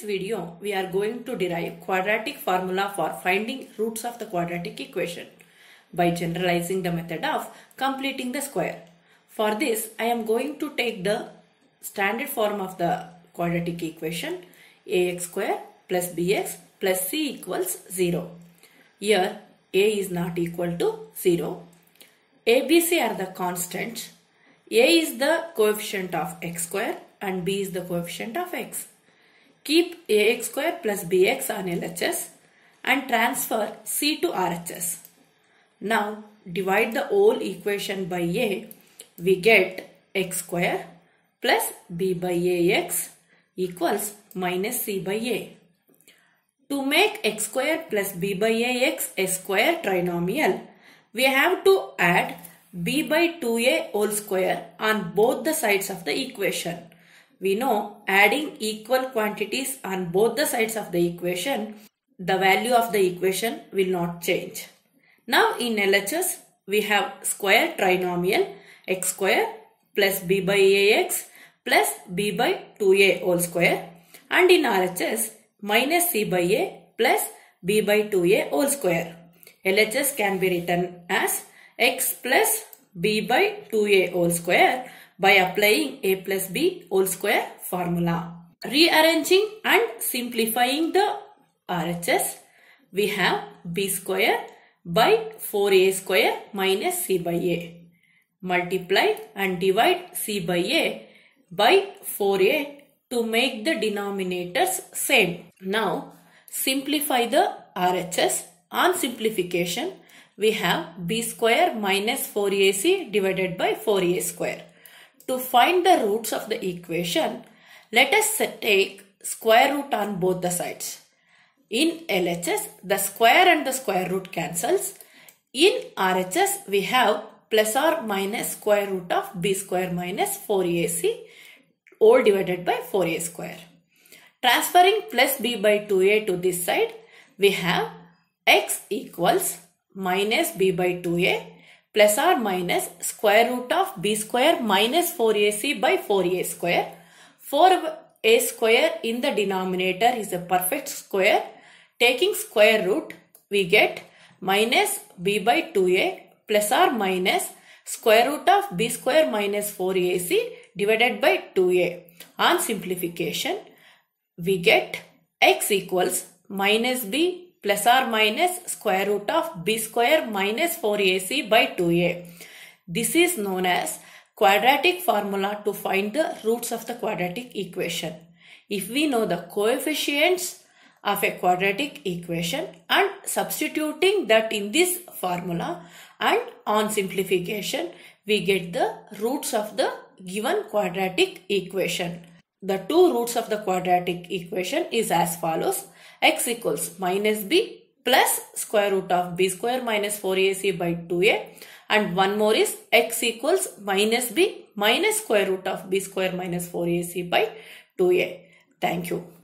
video, we are going to derive quadratic formula for finding roots of the quadratic equation by generalizing the method of completing the square. For this, I am going to take the standard form of the quadratic equation ax square plus bx plus c equals 0. Here, a is not equal to 0. A, b, c are the constants. A is the coefficient of x square and b is the coefficient of x. Keep ax square plus bx on LHS and transfer c to RHS. Now divide the whole equation by a. We get x square plus b by ax equals minus c by a. To make x square plus b by ax a square trinomial, we have to add b by 2a whole square on both the sides of the equation. We know adding equal quantities on both the sides of the equation, the value of the equation will not change. Now in LHS, we have square trinomial x square plus b by ax plus b by 2a whole square, and in RHS minus c by a plus b by 2a whole square. LHS can be written as x plus b by 2a whole square by applying a plus b whole square formula. Rearranging and simplifying the RHS, we have b square by 4a square minus c by a. Multiply and divide c by a by 4a to make the denominators same. Now simplify the RHS. On simplification, we have b square minus 4ac divided by 4a square. To find the roots of the equation, let us take square root on both the sides. In LHS, the square and the square root cancels. In RHS, we have plus or minus square root of b square minus 4ac all divided by 4a square. Transferring plus b by 2a to this side, we have x equals minus b by 2a plus or minus square root of b square minus 4ac by 4a square. 4a square in the denominator is a perfect square. Taking square root, we get minus b by 2a plus or minus square root of b square minus 4ac divided by 2a. On simplification, we get x equals minus b plus or minus square root of b square minus 4ac by 2a. This is known as quadratic formula to find the roots of the quadratic equation. If we know the coefficients of a quadratic equation and substituting that in this formula, and on simplification, we get the roots of the given quadratic equation. The two roots of the quadratic equation is as follows. X equals minus b plus square root of b square minus 4ac by 2a, and one more is x equals minus b minus square root of b square minus 4ac by 2a. Thank you.